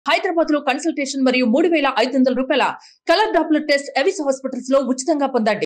హైదరాబాద్ లో కన్సల్టేషన్ మరియు 3,500 రూపాయల colour doppler test Avis hospitals లో ఉచితంగా పొందండి.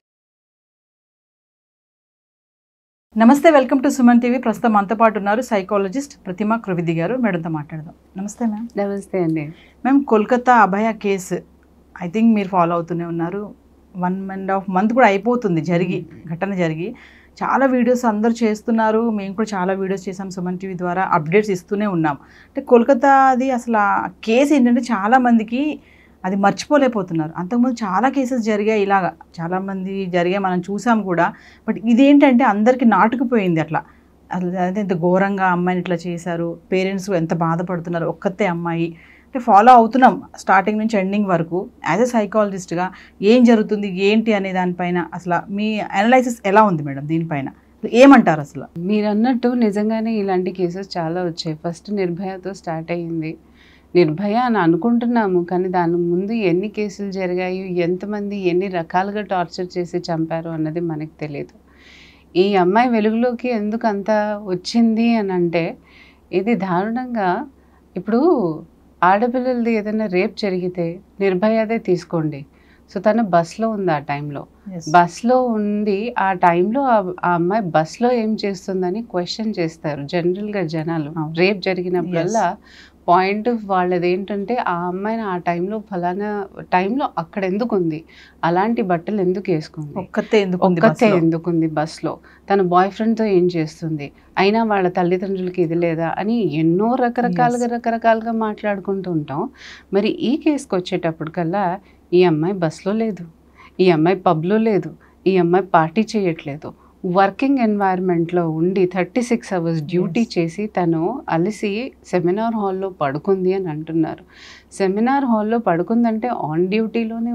నమస్తే, వెల్కమ్ టు సుమన్ టీవీ. ప్రస్తుతం మనతో పాటు ఉన్నారు సైకాలజిస్ట్ ప్రతిమ కృవిది గారు. మేడంతో మాట్లాడదాం. నమస్తే మ్యామ్. నమస్తే అండి. Ma'am, Kolkata Abhaya case I think మీరు ఫాలో అవుతూనే ఉన్నారు. 1.5 month కూడా అయిపోతుంది ఘటన జరిగి. చాలా వీడియోస్ అందరూ చేస్తున్నారు, మేము కూడా చాలా వీడియోస్ చేసాం సుమన్ టీవీ ద్వారా, అప్డేట్స్ ఇస్తూనే ఉన్నాం. అంటే కోల్కతాది అసలు కేసు ఏంటంటే చాలామందికి అది మర్చిపోలేకపోతున్నారు. అంతకుముందు చాలా కేసెస్ జరిగాయి, ఇలాగా చాలామంది జరిగాయి, మనం చూసాం కూడా. బట్ ఇదేంటంటే అందరికీ నాటుకుపోయింది అట్లా. అసలు అదే ఇంత ఘోరంగా అమ్మాయిని ఇట్లా చేశారు, పేరెంట్స్ ఎంత బాధపడుతున్నారు, ఒక్కతే అమ్మాయి. అంటే ఫాలో అవుతున్నాం స్టార్టింగ్ నుంచి ఎండింగ్ వరకు. యాజ్ ఎ సైకాలజిస్ట్గా ఏం జరుగుతుంది ఏంటి అనే దానిపైన అసలు మీ అనలైసిస్ ఎలా ఉంది మేడం? దీనిపైన ఏమంటారు? అసలు మీరు అన్నట్టు నిజంగానే ఇలాంటి కేసెస్ చాలా వచ్చాయి. ఫస్ట్ నిర్భయతో స్టార్ట్ అయ్యింది. నిర్భయ అని అనుకుంటున్నాము, కానీ దాని ముందు ఎన్ని కేసులు జరిగాయి, ఎంతమంది ఎన్ని రకాలుగా టార్చర్ చేసి చంపారు అన్నది మనకు తెలియదు. ఈ అమ్మాయి వెలుగులోకి ఎందుకు అంత వచ్చింది అని అంటే, ఇది దారుణంగా ఇప్పుడు ఆడపిల్లలది ఏదైనా రేప్ జరిగితే నిర్భయదే తీసుకోండి. సో తను బస్లో ఉంది, ఆ టైంలో బస్లో ఉంది. ఆ టైంలో ఆ అమ్మాయి బస్లో ఏం చేస్తుందని క్వశ్చన్ చేస్తారు జనరల్గా జనాలు. రేప్ జరిగినప్పుడల్లా పాయింట్ వాళ్ళది ఏంటంటే, ఆ అమ్మాయిని ఆ టైంలో ఫలానా టైంలో అక్కడ ఎందుకు ఉంది, అలాంటి బట్టలు ఎందుకు వేసుకుంది, ఒక్కతే ఎందుకుంది బస్లో, తన బాయ్ ఫ్రెండ్తో ఏం చేస్తుంది, అయినా వాళ్ళ తల్లిదండ్రులకి ఇది లేదా అని ఎన్నో రకరకాలుగా మాట్లాడుకుంటూ ఉంటాం. మరి ఈ కేసుకి వచ్చేటప్పటికల్లా ఈ అమ్మాయి బస్లో లేదు, ఈ అమ్మాయి పబ్లో లేదు, ఈ అమ్మాయి పార్టీ చేయట్లేదు, వర్కింగ్ ఎన్వైర్న్మెంట్లో ఉండి 36 hours డ్యూటీ చేసి తను అలసి సెమినార్ హాల్లో పడుకుంది అని అంటున్నారు. సెమినార్ హాల్లో పడుకుందంటే ఆన్ డ్యూటీలోనే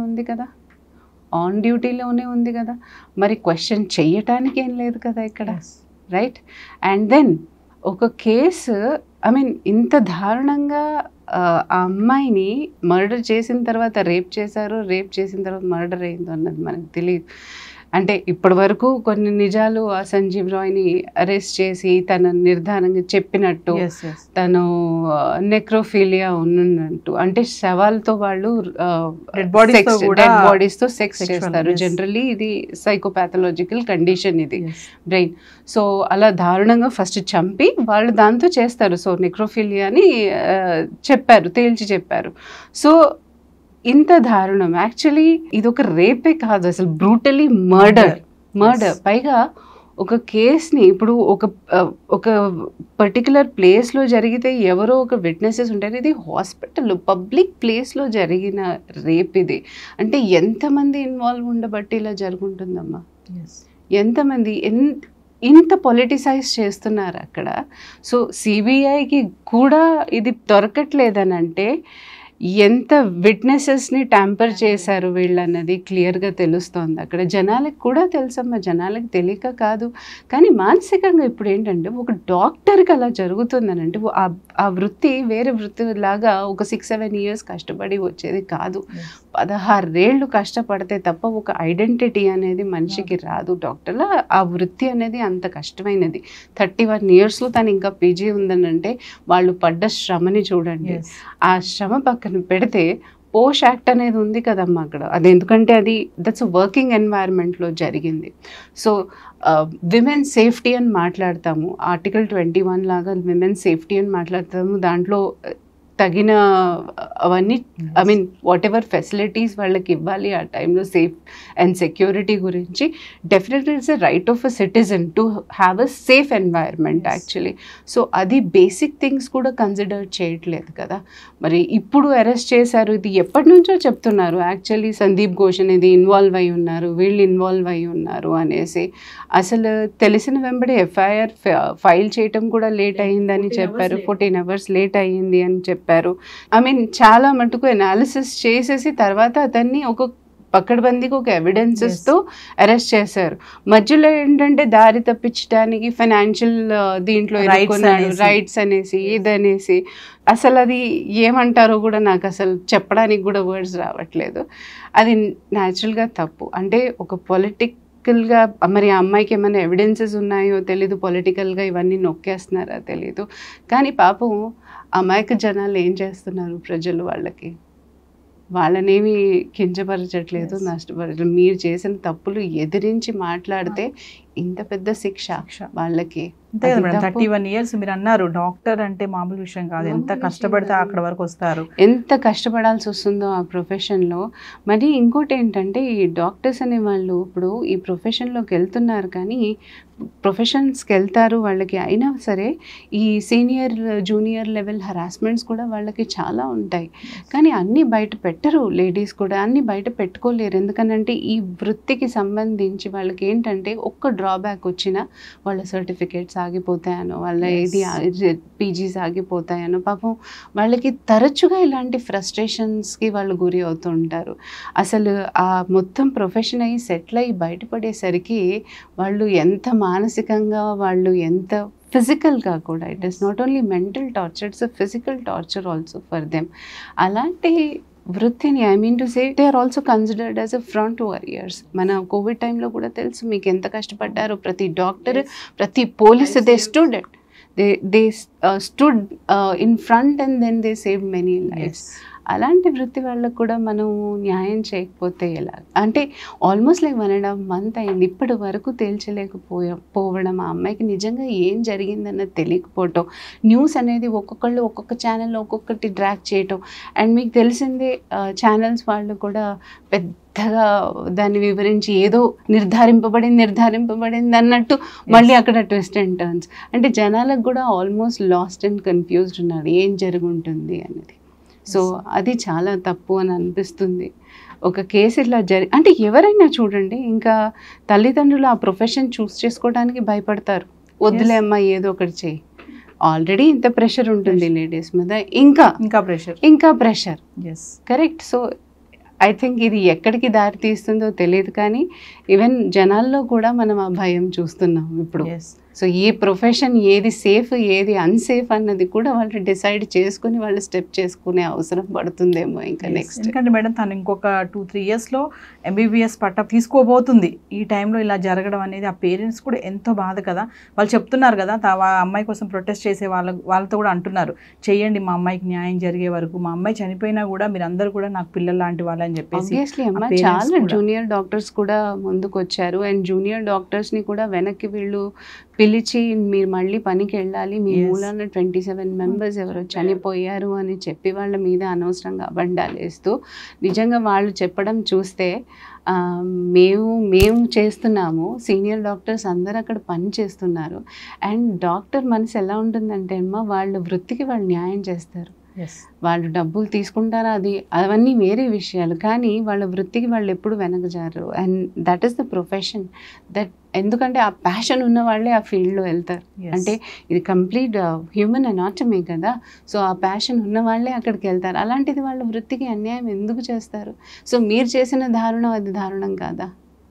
ఉంది కదా, మరి క్వశ్చన్ చెయ్యటానికి ఏం లేదు కదా ఇక్కడ, రైట్? అండ్ దెన్ ఒక కేసు, ఐ మీన్ ఇంత దారుణంగా ఆ అమ్మాయిని మర్డర్ చేసిన తర్వాత రేప్ చేసిన తర్వాత మర్డర్ అయిందో అన్నది మనకు తెలియదు. అంటే ఇప్పటి వరకు కొన్ని నిజాలు, ఆ సంజీవ్ రాయ్ని అరెస్ట్ చేసి తన నిర్ధారంగా చెప్పినట్టు తను నెక్రోఫీలియా ఉన్నట్టు, అంటే శవాలతో వాళ్ళు డెడ్ బాడీస్తో సెక్స్ చేస్తారు. జనరల్లీ ఇది సైకోపాథలాజికల్ కండిషన్, ఇది బ్రెయిన్. సో అలా దారుణంగా ఫస్ట్ చంపి వాళ్ళు దాంతో చేస్తారు. సో నెక్రోఫీలియా అని తేల్చి చెప్పారు. సో ఇంత దారుణం. యాక్చువల్లీ ఇది ఒక రేపే కాదు, అసలు బ్రూటలీ మర్డర్. పైగా ఒక కేస్ని ఇప్పుడు ఒక పర్టికులర్ ప్లేస్లో జరిగితే ఎవరో ఒక విట్నెసెస్ ఉంటారు. ఇది హాస్పిటల్, పబ్లిక్ ప్లేస్లో జరిగిన రేప్ ఇది. అంటే ఎంతమంది ఇన్వాల్వ్ ఉండబట్టి ఇలా జరుగుతుందమ్మా, ఎంతమంది ఇంత పొలిటిసైజ్ చేస్తున్నారు అక్కడ. సో సిబిఐకి కూడా ఇది దొరకట్లేదని అంటే ఎంత విట్నెసెస్ని ట్యాంపర్ చేశారు వీళ్ళు అన్నది క్లియర్గా తెలుస్తోంది అక్కడ. జనాలకు కూడా తెలుసమ్మా, జనాలకు తెలియక కాదు. కానీ మానసికంగా ఇప్పుడు ఏంటంటే, ఒక డాక్టర్కి అలా జరుగుతుందని అంటే ఆ వృత్తి వేరే వృత్తి లాగా ఒక 6-7 years కష్టపడి వచ్చేది కాదు. 16 ఏళ్ళు కష్టపడితే తప్ప ఒక ఐడెంటిటీ అనేది మనిషికి రాదు. డాక్టర్ల ఆ వృత్తి అనేది అంత కష్టమైనది. 31 yearsలో తను ఇంకా పీజీ ఉందని అంటే వాళ్ళు పడ్డ శ్రమని చూడండి. ఆ శ్రమ పక్కన పెడితే పోష్ యాక్ట్ అనేది ఉంది కదమ్మా అక్కడ. అది ఎందుకంటే అది దట్స్ వర్కింగ్ ఎన్వైర్న్మెంట్లో జరిగింది. సో విమెన్ సేఫ్టీ అని మాట్లాడతాము, Article 21 లాగా విమెన్ సేఫ్టీ అని మాట్లాడతాము. దాంట్లో తగిన అవన్నీ, I mean whatever facilities వాళ్ళకి ఇవ్వాలి ఆ టైంలో, సేఫ్ అండ్ సెక్యూరిటీ గురించి. Definitely it's a right of a citizen to have a safe environment actually. So అది బేసిక్ థింగ్స్ కూడా కన్సిడర్ చేయట్లేదు కదా. మరి ఇప్పుడు అరెస్ట్ చేశారు, ఇది ఎప్పటి నుంచో చెప్తున్నారు యాక్చువల్లీ. సందీప్ ఘోష్ అనేది ఇన్వాల్వ్ అయి ఉన్నారు, వీళ్ళు ఇన్వాల్వ్ అయి ఉన్నారు అనేసి. అసలు తెలిసిన వెంబడి ఎఫ్ఐఆర్ ఫైల్ చేయటం కూడా లేట్ అయ్యిందని చెప్పారు, 14 hours లేట్ అయ్యింది అని చెప్పారు. ఐ మీన్ చాలా మటుకు అనాలిసిస్ చేసేసి తర్వాత అతన్ని ఒక పక్కడబందీకి ఒక ఎవిడెన్సెస్తో అరెస్ట్ చేశారు. మధ్యలో ఏంటంటే దారి తప్పించడానికి ఫైనాన్షియల్ దీంట్లో రైట్స్ అనేసి ఇదనేసి, అసలు అది ఏమంటారో కూడా నాకు అసలు చెప్పడానికి కూడా వర్డ్స్ రావట్లేదు. అది న్యాచురల్గా తప్పు. అంటే ఒక పొలిటికల్గా మరి ఆ అమ్మాయికి ఏమైనా ఎవిడెన్సెస్ ఉన్నాయో తెలీదు, పొలిటికల్గా ఇవన్నీ నొక్కేస్తున్నారా తెలీదు. కానీ పాపం అమాయక జనాలు ఏం చేస్తున్నారు, ప్రజలు వాళ్ళనేమి కించపరచట్లేదు, నష్టపరచట్లేదు. మీరు చేసిన తప్పులు ఎదిరించి మాట్లాడితే ఇంత పెద్ద శిక్ష వాళ్ళకి. అంతే కదా మేడం, 31 years మీరు అన్నారు, డాక్టర్ అంటే మామూలు విషయం కాదు, ఎంత కష్టపడితే అక్కడ వరకు వస్తారు, ఎంత కష్టపడాల్సి వస్తుందో ఆ ప్రొఫెషన్లో. మరి ఇంకోటి ఏంటంటే, ఈ డాక్టర్స్ అనే వాళ్ళు ఇప్పుడు ఈ ప్రొఫెషన్లోకి వెళ్తున్నారు, కానీ ప్రొఫెషన్స్కి వెళ్తారు వాళ్ళకి, అయినా సరే ఈ సీనియర్ జూనియర్ లెవెల్ హరాస్మెంట్స్ కూడా వాళ్ళకి చాలా ఉంటాయి. కానీ అన్నీ బయట పెట్టరు, లేడీస్ కూడా అన్నీ బయట పెట్టుకోలేరు. ఎందుకనంటే ఈ వృత్తికి సంబంధించి వాళ్ళకి ఏంటంటే ఒక్క డ్రాబ్యాక్ వచ్చినా వాళ్ళ సర్టిఫికేట్స్ ఆగిపోతాయనో, వాళ్ళ ఇది పీజీస్ ఆగిపోతాయనో, పాపం వాళ్ళకి తరచుగా ఇలాంటి ఫ్రస్ట్రేషన్స్కి వాళ్ళు గురి అవుతూ ఉంటారు. అసలు ఆ మొత్తం ప్రొఫెషన్ అయ్యి సెటిల్ అయ్యి బయటపడేసరికి వాళ్ళు ఎంత మానసికంగా, వాళ్ళు ఎంత ఫిజికల్గా కూడా, it is not only mental torture, it's a physical torture also for them. అలాంటి వృత్తిని, I mean to say, they are also considered as a front warriors. మన కోవిడ్ టైంలో కూడా తెలుసు మీకు ఎంత కష్టపడ్డారో ప్రతి డాక్టర్, ప్రతి police. They stood in front and then they save many lifes. అలాంటి వృత్తి వాళ్ళకు కూడా మనం న్యాయం చేయకపోతే ఎలా? అంటే ఆల్మోస్ట్ లైక్ 1.5 month అయింది, ఇప్పటి వరకు తేల్చలేకపోవడం, ఆ అమ్మాయికి నిజంగా ఏం జరిగిందన్నది తెలియకపోవటం, న్యూస్ అనేది ఒక్కొక్కళ్ళు ఒక్కొక్క ఛానల్లో ఒక్కొక్కటి డ్రాక్ చేయటం. అండ్ మీకు తెలిసిందే ఛానల్స్ వాళ్ళు కూడా పెద్దగా దాన్ని వివరించి ఏదో నిర్ధారింపబడింది అన్నట్టు మళ్ళీ అక్కడ ట్విస్ట్ అండ్ టర్న్స్. అంటే జనాలకు కూడా ఆల్మోస్ట్ లాస్ట్ అండ్ కన్ఫ్యూజ్డ్ ఉన్నారు ఏం జరుగుంటుంది అనేది. సో అది చాలా తప్పు అని అనిపిస్తుంది. ఒక కేసు ఇట్లా అంటే ఎవరైనా చూడండి, ఇంకా తల్లిదండ్రులు ఆ ప్రొఫెషన్ చూస్ చేసుకోవడానికి భయపడతారు. వద్దులే అమ్మా ఏదో ఒకటి చేయి, ఆల్రెడీ ఇంత ప్రెషర్ ఉంటుంది లేడీస్ మీద, ఇంకా pressure. Correct. So I think ఇది ఎక్కడికి దారి తీస్తుందో తెలియదు, కానీ ఈవెన్ జనాల్లో కూడా మనం ఆ భయం చూస్తున్నాం ఇప్పుడు. సో ఈ ప్రొఫెషన్ ఏది సేఫ్ ఏది అన్సేఫ్ అన్నది కూడా వాళ్ళు డిసైడ్ చేసుకుని వాళ్ళు స్టెప్ చేసుకునే అవసరం పడుతుందేమో ఇంకా నెక్స్ట్. ఎందుకంటే మేడం తను ఇంకొక 2-3 yearsలో MBBS పట్టా తీసుకోబోతుంది. ఈ టైంలో ఇలా జరగడం అనేది ఆ పేరెంట్స్ కూడా ఎంతో బాధ కదా. వాళ్ళు చెప్తున్నారు కదా, ఆ అమ్మాయి కోసం ప్రొటెస్ట్ చేసే వాళ్ళతో కూడా అంటున్నారు, చెయ్యండి మా అమ్మాయికి న్యాయం జరిగే వరకు, మా అమ్మాయి చనిపోయినా కూడా మీరు అందరూ కూడా నాకు పిల్లలు లాంటి వాళ్ళని చెప్పేసి. చాలా జూనియర్ డాక్టర్స్ కూడా ముందుకు వచ్చారు. అండ్ జూనియర్ డాక్టర్స్ని కూడా వెనక్కి వీళ్ళు పిలిచి మీరు మళ్ళీ పనికి వెళ్ళాలి, మీ మూలాన 27 members ఎవరో చనిపోయారు అని చెప్పి వాళ్ళ మీద అనవసరంగా అబండాలు వేస్తూ, నిజంగా వాళ్ళు చెప్పడం చూస్తే మేము చేస్తున్నాము, సీనియర్ డాక్టర్స్ అందరూ అక్కడ పని చేస్తున్నారు. అండ్ డాక్టర్ మనసు ఎలా ఉంటుందంటే అమ్మ, వాళ్ళ వృత్తికి వాళ్ళు న్యాయం చేస్తారు, వాళ్ళు డబ్బులు తీసుకుంటారా అవన్నీ వేరే విషయాలు, కానీ వాళ్ళ వృత్తికి వాళ్ళు ఎప్పుడు వెనకజారు. And that is the profession that, ఎందుకంటే ఆ ప్యాషన్ ఉన్న వాళ్ళే ఆ ఫీల్డ్లో వెళ్తారు. అంటే ఇది కంప్లీట్ హ్యూమన్ అనాటమీ కదా. సో ఆ ప్యాషన్ ఉన్న వాళ్ళే అక్కడికి వెళ్తారు. అలాంటిది వాళ్ళ వృత్తికి అన్యాయం ఎందుకు చేస్తారు? సో మీరు చేసిన దారుణం అది దారుణం కాదా?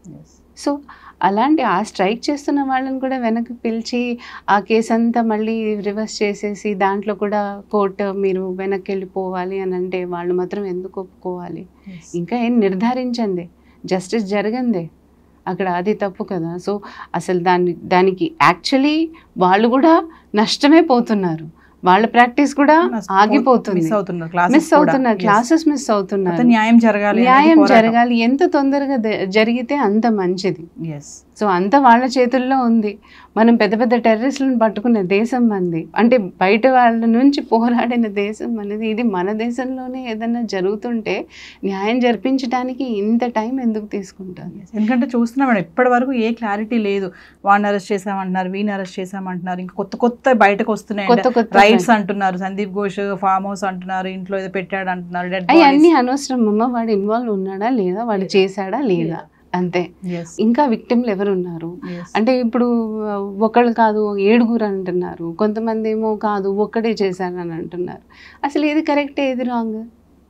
సో అలాంటి ఆ స్ట్రైక్ చేస్తున్న వాళ్ళని కూడా వెనక్కి పిలిచి ఆ కేసు అంతా మళ్ళీ రివర్స్ చేసేసి దాంట్లో కూడా కోర్టు మీరు వెనక్కి వెళ్ళిపోవాలి అని అంటే వాళ్ళు మాత్రం ఎందుకు ఒప్పుకోవాలి? ఇంకా ఏం నిర్ధారించండి, జస్టిస్ జరగందే అక్కడ, అది తప్పు కదా. సో అసలు దానికి యాక్చువల్లీ వాళ్ళు కూడా నష్టమే పోతున్నారు, వాళ్ళ ప్రాక్టీస్ కూడా ఆగిపోతుంది, మిస్ అవుతున్నారు, క్లాసెస్ మిస్ అవుతున్నారు. న్యాయం జరగాలి, ఎంత తొందరగా జరిగితే అంత మంచిది. సో అంత వాళ్ళ చేతుల్లో ఉంది. మనం పెద్ద పెద్ద టెర్రరిస్టులను పట్టుకున్న దేశం మంది, అంటే బయట వాళ్ళ నుంచి పోరాడిన దేశం అనేది. ఇది మన దేశంలోనే ఏదైనా జరుగుతుంటే న్యాయం జరిపించడానికి ఇంత టైం ఎందుకు తీసుకుంటారు? ఎందుకంటే చూస్తున్నాం మేడం, ఇప్పటి వరకు ఏ క్లారిటీ లేదు. వాడిని అరెస్ట్ చేసామంటున్నారు, వీని అరెస్ట్ చేసామంటున్నారు, ఇంకా కొత్త బయటకు వస్తున్నాయి, రైట్స్ అంటున్నారు, సందీప్ ఘోష్ ఫామ్ హౌస్ అంటున్నారు, ఇంట్లో ఏదో పెట్టాడు అంటున్నారు. అన్ని అనవసరం అమ్మ, వాడు ఇన్వాల్వ్ ఉన్నాడా లేదా, వాడు చేశాడా లేదా, అంతే. ఇంకా విక్టిమ్లు ఎవరు ఉన్నారు అంటే ఇప్పుడు ఒకళ్ళు కాదు 7 అంటున్నారు, కొంతమంది ఏమో కాదు ఒక్కడే చేశారని అంటున్నారు. అసలు ఏది కరెక్ట్ ఏది రాంగ్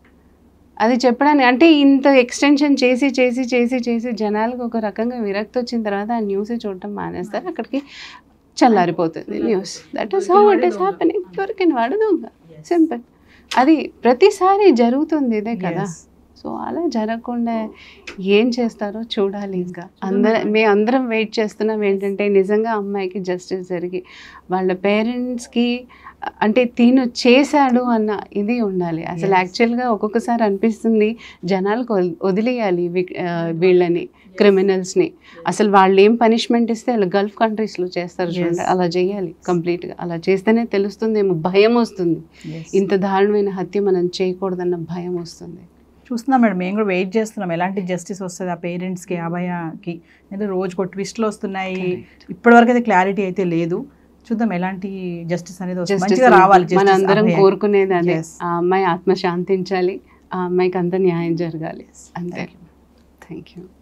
అది చెప్పడానికి, అంటే ఇంత ఎక్స్టెన్షన్ చేసి చేసి చేసి చేసి జనాలకు ఒక రకంగా విరక్తి వచ్చిన తర్వాత ఆ న్యూస్ చూడటం మానేస్తారు, అక్కడికి చల్లారిపోతుంది news. That is how it is happening. ఎవరికైనా వాడదు, సింపుల్. అది ప్రతిసారి జరుగుతుంది ఇదే కదా. సో అలా జరగకుండా ఏం చేస్తారో చూడాలి. ఇంకా మేమందరం వెయిట్ చేస్తున్నాం ఏంటంటే నిజంగా అమ్మాయికి జస్టిస్ జరిగి వాళ్ళ పేరెంట్స్కి అంటే తిను చేశాడు అన్న ఇది ఉండాలి అసలు. యాక్చువల్గా ఒక్కొక్కసారి అనిపిస్తుంది జనాలకు వదిలేయాలి వీళ్ళని, క్రిమినల్స్ని. అసలు వాళ్ళు ఏం పనిష్మెంట్ ఇస్తే వాళ్ళు గల్ఫ్ కంట్రీస్లో చేస్తారు చూడండి, అలా చేయాలి కంప్లీట్గా. అలా చేస్తేనే తెలుస్తుందేమో, భయం వస్తుంది. ఇంత దారుణమైన హత్య మనం చేయకూడదన్న భయం వస్తుంది. చూస్తున్నాం మేడం, మేము కూడా వెయిట్ చేస్తున్నాం ఎలాంటి జస్టిస్ వస్తుంది ఆ పేరెంట్స్కి, అభయకి. ఎందుకంటే రోజుకో ట్విస్ట్లు వస్తున్నాయి, ఇప్పటివరకు అయితే క్లారిటీ అయితే లేదు. చూద్దాం ఎలాంటి జస్టిస్ అనేది వస్తుంది, మంచిగా రావాలి. మన అందరం కోరుకునేది అదే, ఆ అమ్మాయి ఆత్మ శాంతించాలి, ఆ అమ్మాయికి అంత న్యాయం జరగాలి అంతే. Thank you.